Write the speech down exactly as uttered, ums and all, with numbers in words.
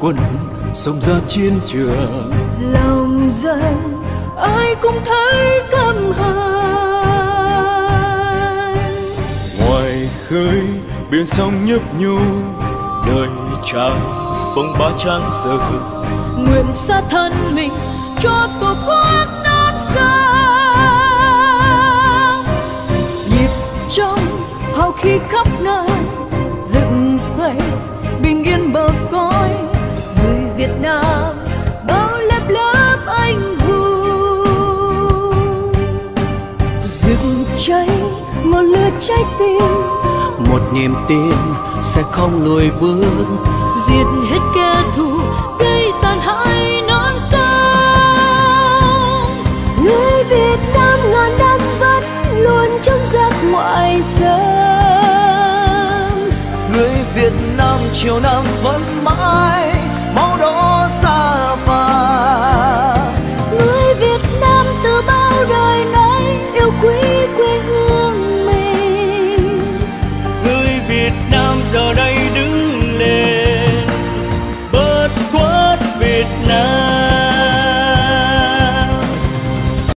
quân xông ra chiến trường. Lòng dân ai cũng thấy căm hờn. Ngoài khơi biển sông nhấp nhô, đời trai phong ba tráng sợ. Nguyện xa thân mình cho tổ quốc non sông. Nhịp trong hào khí khắp nơi, dựng xây bình yên bờ cõi. Người Việt Nam bao lớp lớp anh hùng, rực cháy một lửa trái tim, Một niềm tin sẽ không lùi bước, diệt hết kẻ thù gây tàn hại non sông. Người Việt Nam ngàn năm vẫn luôn trong giặc ngoại xâm. người Việt Nam chiều nam vẫn mãi máu đỏ xa phà. Người Việt Nam từ bao đời nay yêu quý quê hương.